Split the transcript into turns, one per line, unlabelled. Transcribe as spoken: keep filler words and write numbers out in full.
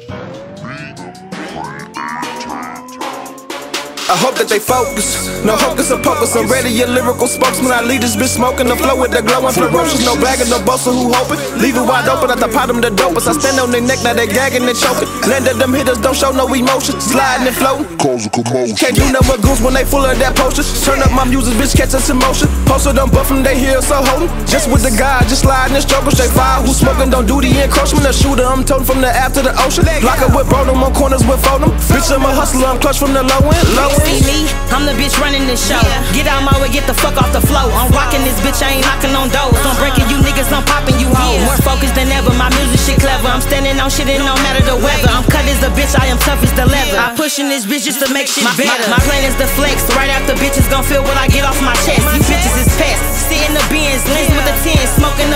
I hope that they focus. No hocus or pocus. I'm ready, a lyrical spokesman. I lead this bitch smoking the flow with the glowing ferocious. No bagging, no bossa who hoping. Leave it wide open at the bottom, the dopest. I stand on their neck, now they gagging and choking. Landed them hitters, don't show no emotion. Sliding and floating. Cause a commotion. Can't do nothing but goons when they full of that potion. Turn up my music, bitch, catch us in motion. Posted them buffing, they here, so holding. Just with the guy, just sliding and stroking. Straight fire, who smoking, don't do the encroachment. A shooter, I'm toting from the app to the ocean. Lock up with bro, them on corners with phone them. Bitch, I'm a hustler, I'm clutch from the low end. Low end.
See me, I'm the bitch running this show. Get out my way, get the fuck off the floor. I'm rocking this bitch, I ain't knocking on doors. I'm breaking you niggas, I'm popping you hoes. More focused than ever, my music shit clever. I'm standing on shit, it don't matter the weather. I'm cut as a bitch, I am tough as the leather. I'm pushing this bitch just to make shit better. My, my plan is to flex, right after bitches gon' feel what I get off my chest. You bitches is pests, sit in the Benz, lens with the ten, smoking